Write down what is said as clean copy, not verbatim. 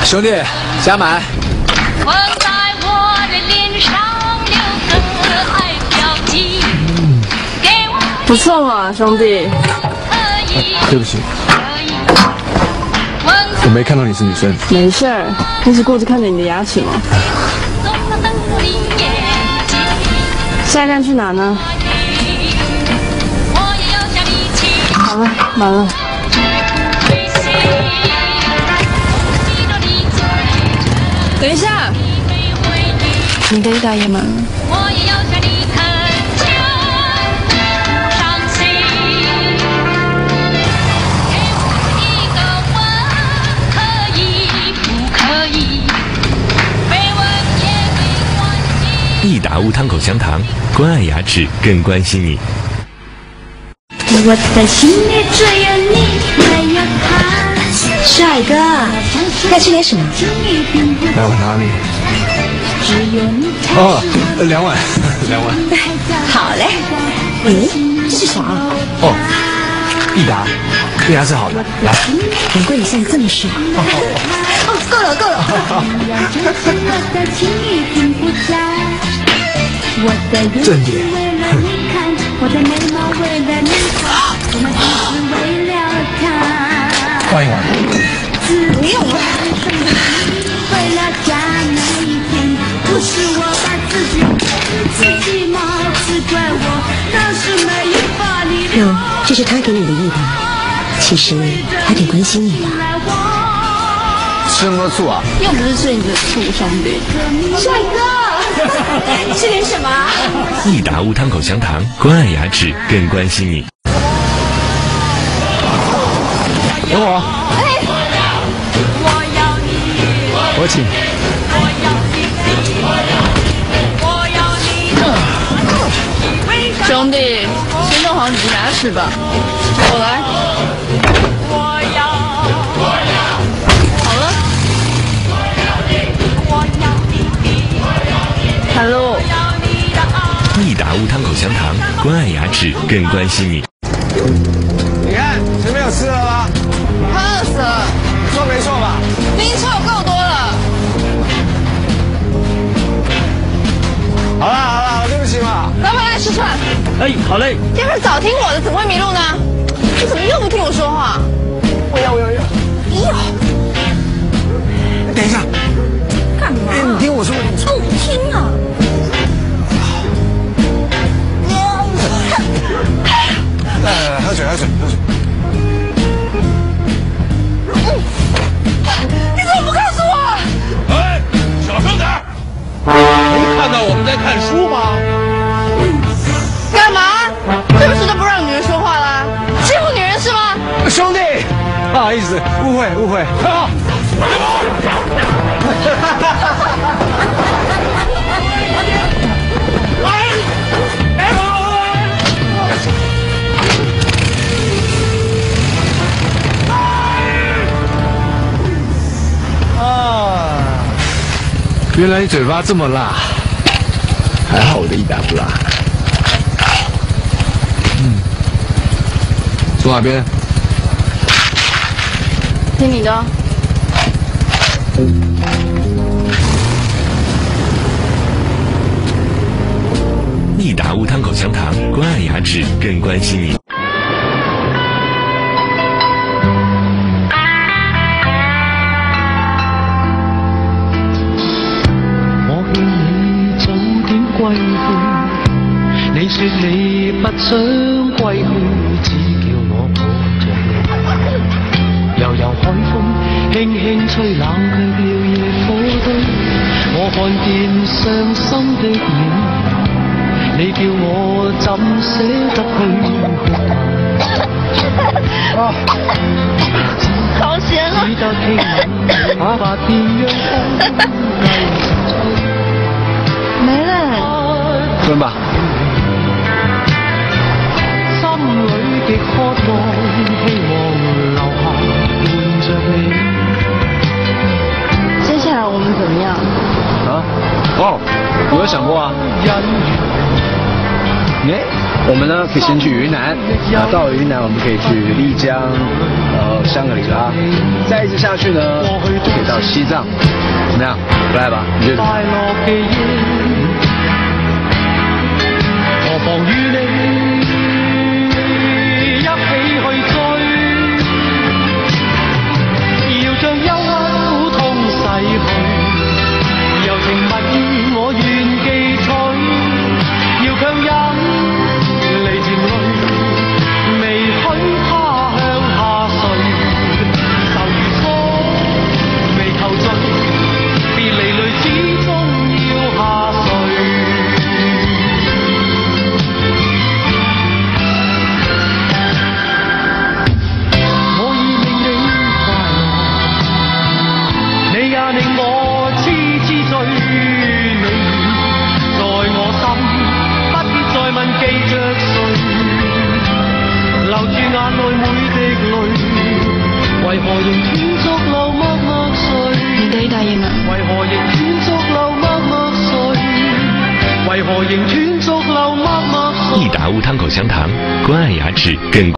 兄弟，加满。 我在我的脸上留个爱标记。 不错嘛，兄弟。 对不起，我没看到你是女生。 没事儿，你只顾着看着你的牙齿吗？下一站去哪呢？好了，满了。等一下，你的意大也满了。 益达乌汤口香糖，关爱牙齿，更关心你。 我的心里只有你，没有他。 帅哥，要吃点什么？ 来碗哪里？哦，2碗，2碗。 好嘞。这是啥？ 哦，益达，对牙齿好的。来， 难怪你现在这么帅。哦，够了够了。 正点。换一碗。 不用了。这是他给你的益达，其实还挺关心你的。 吃那么多醋啊？ 又不是吃你的醋，兄弟。 帅哥，吃点什么？ 益达乌汤口香糖，关爱牙齿，更关心你。 等我。我请。 兄弟，先弄好你的牙齿吧。我来。好了。Hello。 益达乌汤口香糖，关爱牙齿，更关心你。 你看前面有吃的了吗？ 快饿死了。 说没错吧？ 明明错够多了。 好了，对不起嘛。 老板来吃串。 哎，好嘞。 要是早听我的，怎么会迷路呢？你怎么又不听我说话？我要。 等一下。 干嘛？ 你听我说。 不听啊！ 来，喝水。 你怎么不告诉我？ 哎，小声点儿！没看到我们在看书吗？ 干嘛？是不是都不让女人说话啦？欺负女人是吗？ 兄弟，不好意思，误会。好。原来你嘴巴这么辣，还好我的益达不辣。从哪边？ 听你的。 益达乌汤口香糖，关爱牙齿，更关心你。 你說你不想歸去，只叫我抱着你。悠悠海風輕輕吹，冷卻了夜火堆。我看見傷心的你，你叫我怎捨得去？ 好咸啊！ 只得輕吻，發現陽光繼續吹。 没了。 分吧。 極渴望，希望留下伴着你。 接下來我們怎麼樣？ 啊？哦，我有想過啊。 我们呢可以先去云南，到了云南我们可以去丽江，然后香格里拉，再一直下去呢就可以到西藏，怎么样？不赖吧？你觉得？何妨與你一起去追，要將憂鬱苦痛逝去，柔情蜜意我願記取，要強忍離情淚，未許他向下垂，愁如初未求盡，別離淚始終要下垂。令我痴痴醉，你在我心，不必再問記着誰，留住眼內每滴淚，為何仍斷續流默默睡？你哋答應啊？為何仍斷續流默默睡？為何仍斷續流默默睡？ 益达无汤口香糖，关爱牙齿更。